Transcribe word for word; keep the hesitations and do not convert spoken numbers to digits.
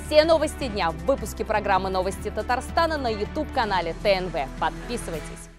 Все новости дня в выпуске программы «Новости Татарстана» на YouTube-канале ТНВ. Подписывайтесь.